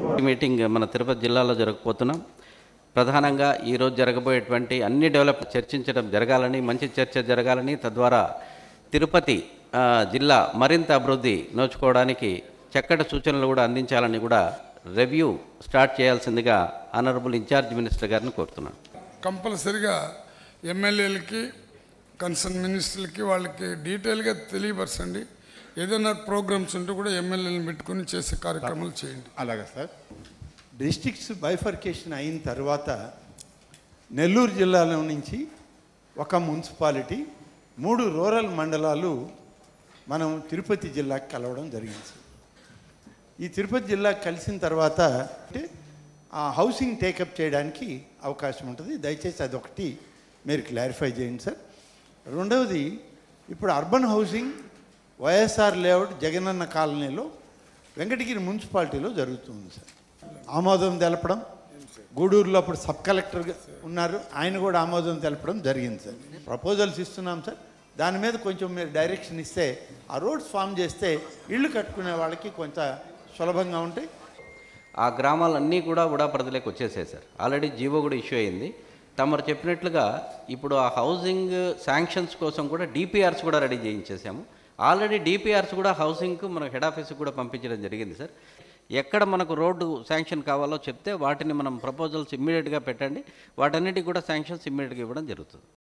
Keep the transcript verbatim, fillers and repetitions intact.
Meeting మన తిరుపతి జిల్లాలో జరగబోతున్నాం. ప్రధానంగా ఈరోజు జరగబోయేటువంటి అన్ని డెవలప్ చర్చించడం జరగాలని, మంచి చర్చ జరగాలని, తద్వారా తిరుపతి జిల్లా మరింత అభివృద్ధి నోచుకోవడానికి చక్కటి సూచనలు కూడా అందించాలని కూడా రివ్యూ స్టార్ట్ చేయాల్సిందిగా ఆనరబుల్ ఇన్ఛార్జ్ మినిస్టర్ గారిని కోరుతున్నాను. కంపల్సరిగా ఎమ్మెల్యేలకి కన్సర్న్ మినిస్టర్లకి వాళ్ళకి డీటెయిల్గా తెలియపరచండి. ఏదైనా ప్రోగ్రామ్స్ ఉంటే కూడా ఎమ్మెల్యేలను పెట్టుకుని చేసే కార్యక్రమాలు చేయండి. అలాగే సార్. డిస్ట్రిక్ట్స్ బైఫర్కేషన్ అయిన తర్వాత నెల్లూరు జిల్లాలో నుంచి ఒక మున్సిపాలిటీ, మూడు రూరల్ మండలాలు మనం తిరుపతి జిల్లాకి కలవడం జరిగింది సార్. ఈ తిరుపతి జిల్లాకి కలిసిన తర్వాత అంటే హౌసింగ్ టేకప్ చేయడానికి అవకాశం ఉంటుంది. దయచేసి అదొకటి మీరు క్లారిఫై చేయండి సార్. రెండవది, ఇప్పుడు urban housing YSR layout Jagananna కాలనీలో వెంకటగిరి మున్సిపాలిటీలో జరుగుతుంది సార్. ఆమోదం తెలపడం, గూడూరులో అప్పుడు సబ్ కలెక్టర్ ఉన్నారు, ఆయన కూడా ఆమోదం తెలపడం జరిగింది సార్. ప్రపోజల్స్ ఇస్తున్నాం సార్. దాని మీద కొంచెం మీరు డైరెక్షన్ ఇస్తే ఆ రోడ్స్ ఫామ్ చేస్తే ఇళ్ళు కట్టుకునే వాళ్ళకి కొంత సులభంగా ఉంటాయి. ఆ గ్రామాలన్నీ కూడా ఉడా పరిధిలోకి వచ్చేసాయి సార్. ఆల్రెడీ జీవో కూడా ఇష్యూ అయింది. తమరు చెప్పినట్లుగా ఇప్పుడు ఆ హౌసింగ్ శాంక్షన్స్ కోసం కూడా డిపిఆర్స్ కూడా రెడీ చేయించేసాము. ఆల్రెడీ డిపిఆర్స్ కూడా హౌసింగ్కు మన హెడ్ ఆఫీస్కి కూడా పంపించడం జరిగింది సార్. ఎక్కడ మనకు రోడ్డు శాంక్షన్ కావాలో చెప్తే వాటిని మనం ప్రపోజల్స్ ఇమ్మీడియట్గా పెట్టండి. వాటన్నిటికి కూడా శాంక్షన్స్ ఇమ్మీడియట్గా ఇవ్వడం జరుగుతుంది.